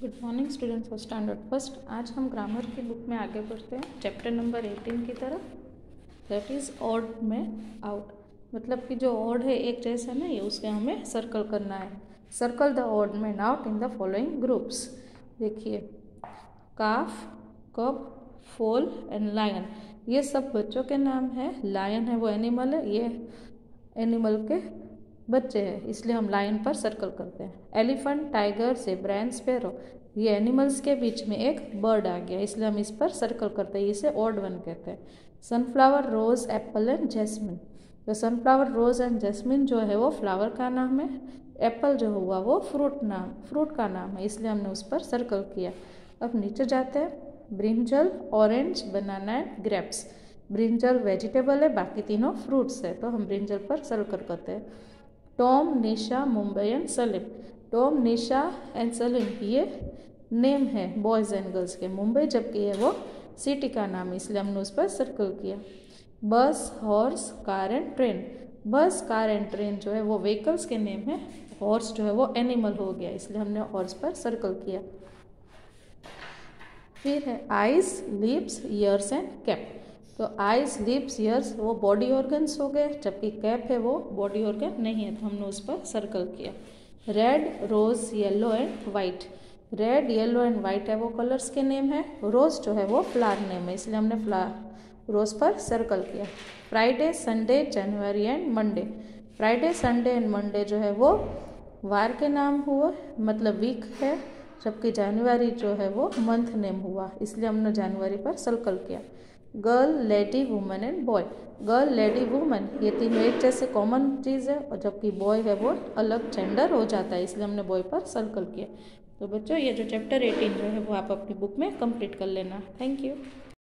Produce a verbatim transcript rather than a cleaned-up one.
Good morning students of standard first. आज हम grammar की बुक में आगे बढ़ते हैं चैप्टर नंबर एटीन की तरफ, दैट इज़ ऑड में आउट। मतलब कि जो ऑड है एक जैसा ना, ये उसके हमें सर्कल करना है। Circle the odd man out in the following groups. देखिए, काफ, कब, फोल एंड लायन, ये सब बच्चों के नाम है। लायन है वो एनिमल है, ये एनिमल के बच्चे हैं, इसलिए हम लायन पर सर्कल करते हैं। Elephant, tiger, zebra and sparrow, ये एनिमल्स के बीच में एक बर्ड आ गया, इसलिए हम इस पर सर्कल करते हैं, इसे ऑड वन कहते हैं। Sunflower, rose, apple and jasmine, तो सनफ्लावर, रोज एंड जैस्मिन जो है वो फ्लावर का नाम है। एप्पल जो हुआ वो फ्रूट नाम फ्रूट का नाम है, इसलिए हमने उस पर सर्कल किया। अब नीचे जाते हैं। Brinjal, orange, banana and grapes. Brinjal vegetable है, बाकी तीनों फ्रूट्स है, तो हम ब्रिंजल पर सर्कल करते हैं। Tom, Nisha, Mumbai and Salim, Tom, Nisha and Salim ये नेम है बॉयज़ एंड गर्ल्स के। मुंबई जबकि ये वो सिटी का नाम है, इसलिए हमने उस पर सर्कल किया। Bus, horse, car and train, bus, car and train जो है वो व्हीकल्स के नेम है। हॉर्स जो है वो एनिमल हो गया, इसलिए हमने हॉर्स पर सर्कल किया। फिर है eyes, lips, ears and cap, तो आइज, लिप्स, ईयर्स वो बॉडी ऑर्गन्स हो गए, जबकि कैप है वो बॉडी ऑर्गन नहीं है, तो हमने उस पर सर्कल किया। Red, rose, yellow and white, red, yellow and white है वो कलर्स के नेम है। रोज जो है वो फ्लावर नेम है, इसलिए हमने फ्लावर रोज पर सर्कल किया। Friday, Sunday, January and Monday, Friday, Sunday and Monday जो है वो वार के नाम हुआ, मतलब वीक है, जबकि जनवरी जो है वो मंथ नेम हुआ, इसलिए हमने जनवरी पर सर्कल किया। Girl, lady, woman and boy, girl, lady, woman ये तीनों एक जैसे कॉमन चीज़ है, और जबकि बॉय है वो अलग जेंडर हो जाता है, इसलिए हमने बॉय पर सर्कल किया। तो बच्चों, ये जो चैप्टर एटीन जो है वो आप अपनी बुक में कंप्लीट कर लेना। Thank you.